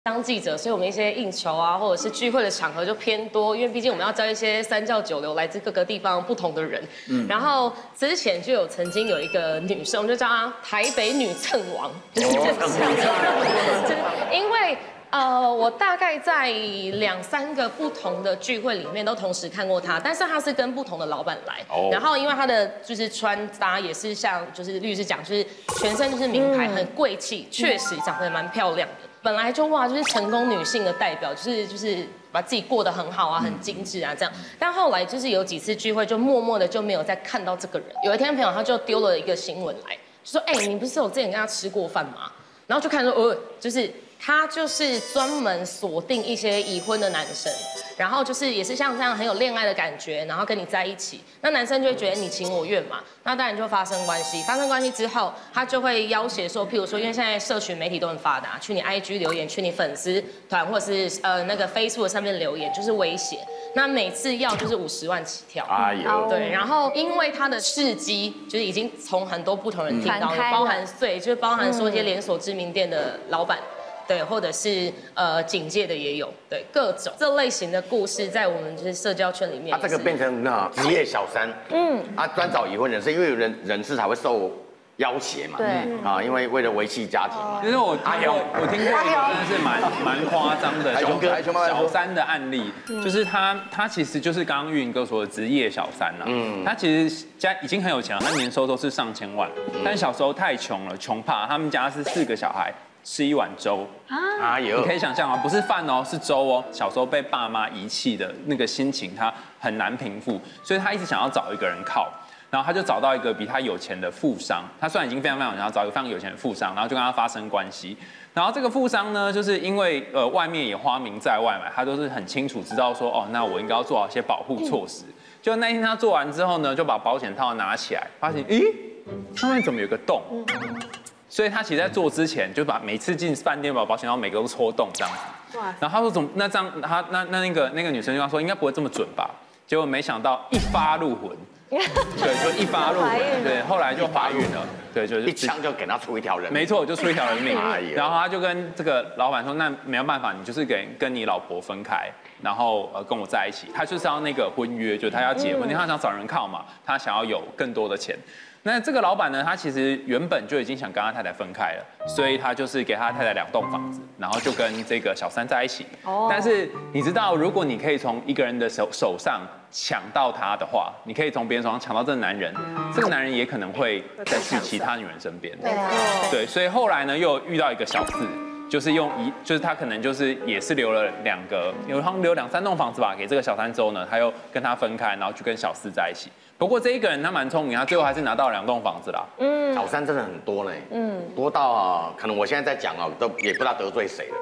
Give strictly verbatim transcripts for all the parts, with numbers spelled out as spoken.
当记者，所以我们一些应酬啊，或者是聚会的场合就偏多，因为毕竟我们要教一些三教九流来自各个地方不同的人。嗯，然后之前就有曾经有一个女生，我们就叫她台北女蹭王，就是这样，就是因为。呃，我大概在两三个不同的聚会里面都同时看过她，但是她是跟不同的老板来，哦、然后因为她的就是穿搭也是像就是律师讲，就是全身就是名牌，很贵气，确实长得蛮漂亮的。本来就哇，就是成功女性的代表，就是就是把自己过得很好啊，很精致啊这样。但后来就是有几次聚会，就默默的就没有再看到这个人。有一天朋友他就丢了一个新闻来，就说：“哎、欸，你不是有之前跟他吃过饭吗？”然后就看说，呃，就是。他就是专门锁定一些已婚的男生，然后就是也是像这样很有恋爱的感觉，然后跟你在一起，那男生就会觉得你情我愿嘛，那当然就发生关系。发生关系之后，他就会要挟说，譬如说，因为现在社群媒体都很发达，去你 I G 留言，去你粉丝团或者是呃那个 Facebook 上面留言，就是威胁。那每次要就是五十万起跳，哎呦，对。然后因为他的事迹，就是已经从很多不同人听到，包含对，就是包含说一些连锁知名店的老板。对，或者是呃警戒的也有，对，各种这类型的故事，在我们就是社交圈里面， 他这个变成那职业小三，嗯，他专找已婚人士，因为有人人士才会受要挟嘛， 对， 啊，因为为了维系家庭嘛。 其实我听过，我听过一个真的是蛮蛮夸张的小小三的案例，就是他他其实就是刚刚玉林哥说的职业小三啊，嗯，他其实家已经很有钱了，他年收都是上千万，但小时候太穷了，穷怕他们家是四个小孩。吃一碗粥啊！你可以想象啊，不是饭哦，是粥哦。小时候被爸妈遗弃的那个心情，他很难平复，所以他一直想要找一个人靠。然后他就找到一个比他有钱的富商，他虽然已经非常非常有钱，要找一个非常有钱的富商，然后就跟他发生关系。然后这个富商呢，就是因为呃外面也花名在外嘛，他都是很清楚知道说，哦，那我应该要做好一些保护措施。就那天他做完之后呢，就把保险套拿起来，发现，咦，上面怎么有个洞？所以他其实在做之前，就把每次进饭店把保险套每个都戳洞这样子。然后他说怎么那这样他那那那个那个女生就说应该不会这么准吧？结果没想到一发入魂，对，就一发入魂，对，后来就怀孕了，对，就是一枪就给他出一条人命。 没错，就出一条人命。然后他就跟这个老板说，那没有办法，你就是给跟你老婆分开，然后呃跟我在一起。他就是要那个婚约，就是他要结婚，因为他想找人靠嘛，他想要有更多的钱。那这个老板呢，他其实原本就已经想跟他太太分开了，所以他就是给他太太两栋房子，然后就跟这个小三在一起。哦。但是你知道，如果你可以从一个人的手手上抢到他的话，你可以从别人手上抢到这个男人，这个男人也可能会再去其他女人身边。对。对，所以后来呢，又遇到一个小四。就是用一，就是他可能就是也是留了两个，有好像留两三栋房子吧，给这个小三之后呢，他又跟他分开，然后去跟小四在一起。不过这一个人他蛮聪明，他最后还是拿到两栋房子啦。 嗯，小三真的很多嘞，嗯，多到啊，可能我现在在讲哦，都也不知道得罪谁了。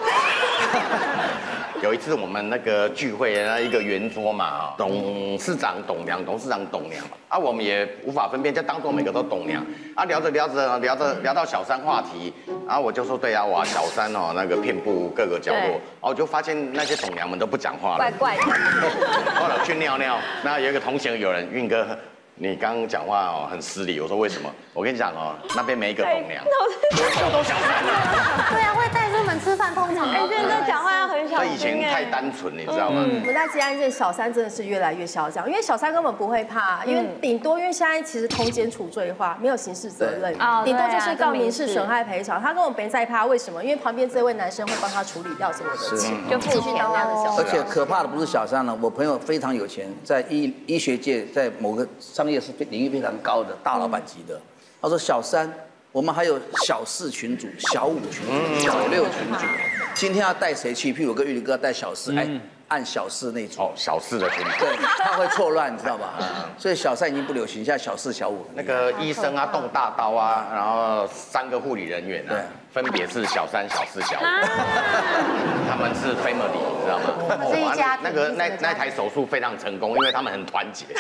有一次我们那个聚会，那一个圆桌嘛，啊，董事长董娘，董事长董娘嘛，啊，我们也无法分辨，就当做每个都董娘。啊，聊着聊着聊着聊到小三话题，然后我就说，对啊，哇，小三哦，那个遍布各个角落，然后我就发现那些董娘们都不讲话了， 怪怪的。 后来我去尿尿，那有一个同行有人，运哥。你刚刚讲话哦很失礼，我说为什么？我跟你讲哦，那边没一个董娘，都都小三啊。 对啊，会带出门吃饭，通常哎，现在讲话要很小心。 所以以前太单纯，你知道吗？ 我们在接案件，小三真的是越来越嚣张，因为小三根本不会怕，因为顶多因为现在其实通奸除罪化，没有刑事责任，顶多就是告民事损害赔偿，他根本没在怕。为什么？因为旁边这位男生会帮他处理掉所有的钱，就继续当他的小三。 而且可怕的不是小三了，我朋友非常有钱，在医医学界，在某个商业是领域非常高的大老板级的。他说小三，我们还有小四群组、小五群组、小六群组。今天要带谁去？譬如我跟玉林哥带小四，哎，按小四那组。哦， 小四的群组。 对，他会错乱，你知道吧？所以小三已经不流行，现在小四、小五。 那个医生啊，动大刀啊，然后三个护理人员啊，分别是小三、小四、小五，他们是 family， 你知道吗？ 是一家那个那那台手术非常成功，因为他们很团结。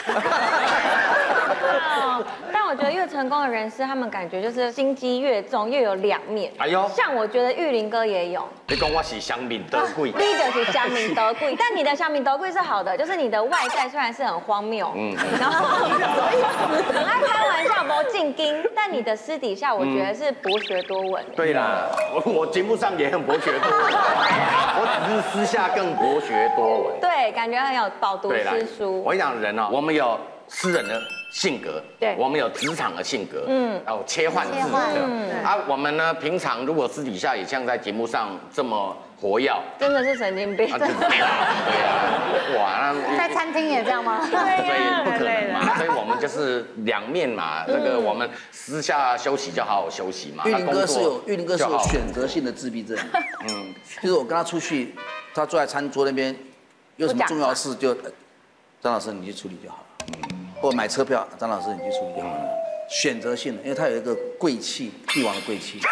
但我觉得越成功的人士，他们感觉就是心机越重，越有两面。哎呦，像我觉得玉林哥也有。 你讲我是乡民得贵， 第一个是乡民得贵，但你的乡民得贵是好的，就是你的外在虽然是很荒谬，嗯，然后很爱开玩笑，没进京，但你的私底下我觉得是博学多闻。 对啦。 啦，我我节目上也很博学多闻，我只是私下更博学多闻。 对，感觉很有饱读诗书。 我跟你讲，人哦，我们有诗人的性格， 对， 我们有职场的性格，嗯，还有切换制的。啊，我们呢，平常如果私底下也像在节目上这么活跃， 真的是神经病。 对啊，哇， 那在餐厅也这样吗？ 对呀，不可能嘛，所以我们就是两面嘛。这个我们私下休息就好好休息嘛。 玉林哥是有玉林哥是有选择性的自闭症，嗯，就是我跟他出去，他坐在餐桌那边，有什么重要事就张老师你去处理就好了，嗯，或买车票张老师你去处理就好了。选择性的，因为他有一个贵气，帝王的贵气。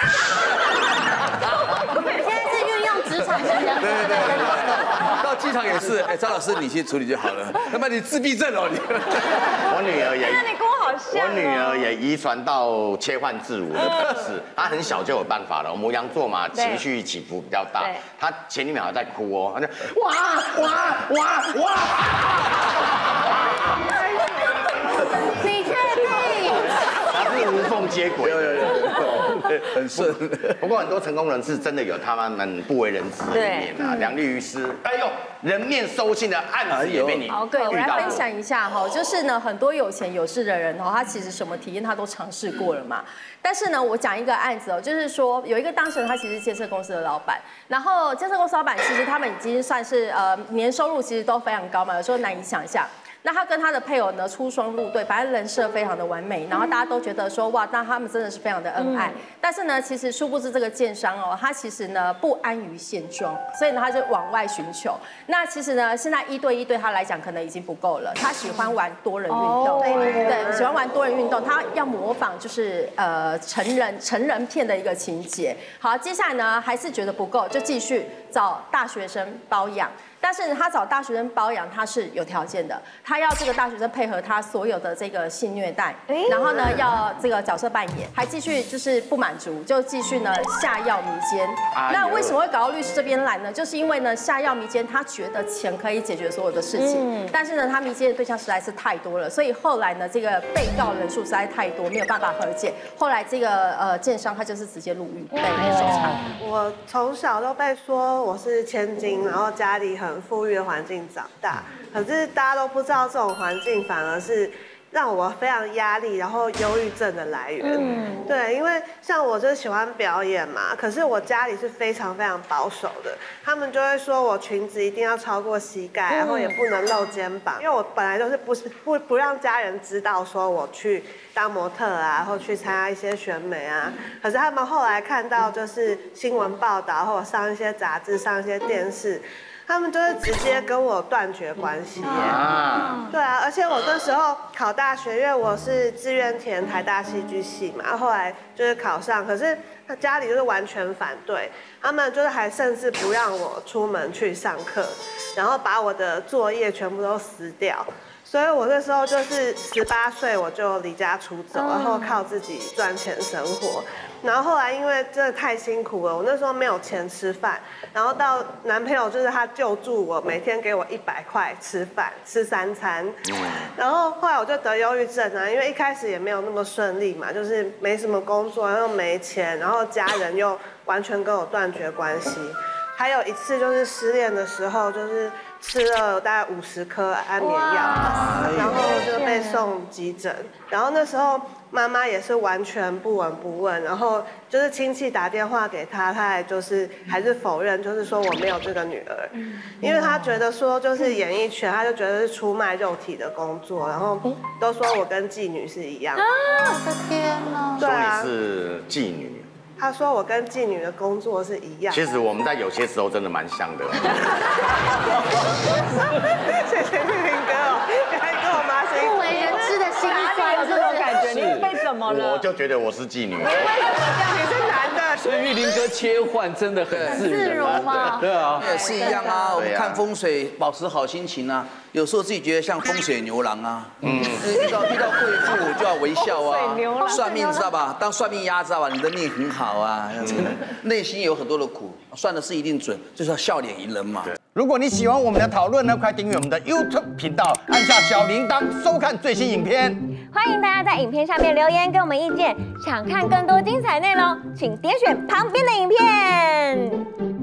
现在是运用职场型人格。 对对对，到机场也是，哎，张老师你去处理就好了。那么你自闭症哦，你。 我女儿也。 那你跟我好像。 我女儿也遗传到切换自如的本事，她很小就有办法了。牡羊座嘛，情绪起伏比较大，她前一秒还在哭哦，她就哇哇哇哇。 你确定？ 他是无缝接轨， 有有有，很顺。 不过很多成功人士真的有他们不为人知的一面啊。梁律师，哎呦，人面兽心的案子也被你好，对我来分享一下哈，就是呢，很多有钱有势的人哦，他其实什么体验他都尝试过了嘛。但是呢，我讲一个案子哦，就是说有一个当事人，他其实是建设公司的老板，然后建设公司老板其实他们已经算是呃年收入其实都非常高嘛，有时候难以想象。那他跟他的配偶呢出双入对，反正人设非常的完美，然后大家都觉得说哇，那他们真的是非常的恩爱。嗯、但是呢，其实殊不知这个建商哦，他其实呢不安于现状，所以呢他就往外寻求。那其实呢，现在一对一对他来讲可能已经不够了，他喜欢玩多人运动，哦、对，喜欢玩多人运动，他要模仿就是呃成人成人片的一个情节。好，接下来呢还是觉得不够，就继续找大学生包养。但是他找大学生包养，他是有条件的，他要这个大学生配合他所有的这个性虐待，然后呢要这个角色扮演，还继续就是不满足，就继续呢下药迷奸。那为什么会搞到律师这边来呢？就是因为呢下药迷奸，他觉得钱可以解决所有的事情，但是呢他迷奸的对象实在是太多了，所以后来呢这个被告人数实在太多，没有办法和解。后来这个呃建商他就是直接入狱被收场。 我从小都被说我是千金，然后家里很很富裕的环境长大，可是大家都不知道这种环境反而是让我非常压力，然后忧郁症的来源。嗯，对，因为像我就喜欢表演嘛，可是我家里是非常非常保守的，他们就会说我裙子一定要超过膝盖，然后也不能露肩膀，因为我本来就是不是不不让家人知道说我去当模特啊，或去参加一些选美啊，可是他们后来看到就是新闻报道或者上一些杂志、上一些电视。他们就会直接跟我断绝关系耶，啊对啊，而且我那时候考大学，因为我是志愿填台大戏剧系嘛，后来就是考上，可是他家里就是完全反对，他们就是还甚至不让我出门去上课，然后把我的作业全部都撕掉。所以我那时候就是十八岁我就离家出走，然后靠自己赚钱生活。然后后来因为真的太辛苦了，我那时候没有钱吃饭，然后到男朋友就是他救助我，每天给我一百块吃饭，吃三餐。然后后来我就得忧郁症啊，因为一开始也没有那么顺利嘛，就是没什么工作，又没钱，然后家人又完全跟我断绝关系。还有一次就是失恋的时候，就是吃了大概五十颗安眠药，然后就被送急诊。然后那时候妈妈也是完全不闻不问，然后就是亲戚打电话给她，她还就是还是否认，就是说我没有这个女儿，因为她觉得说就是演艺圈，她就觉得是出卖肉体的工作，然后都说我跟妓女是一样。啊， 我的天哪！ 对啊，说你是妓女。 他说我跟妓女的工作是一样。 其实我们在有些时候真的蛮像的。 谢谢玉林哥哦，你还跟我妈说不为人知的心酸， 有这种感觉，你被怎么了？ 我就觉得我是妓女。 你是男的， 所以玉林哥切换真的很自如嘛。 对啊， 也是一样啊。我们看风水，保持好心情啊。有时候自己觉得像风水牛郎啊，嗯，遇到遇到贵妇就要微笑啊。算命知道吧？当算命鸭知道吧？你的命很好啊，内心有很多的苦，算的是一定准，就是要笑脸迎人嘛。 如果你喜欢我们的讨论呢，快订阅我们的 YouTube 频道，按下小铃铛收看最新影片。 欢迎大家在影片下面留言给我们意见。想看更多精彩内容，请点选旁边的影片。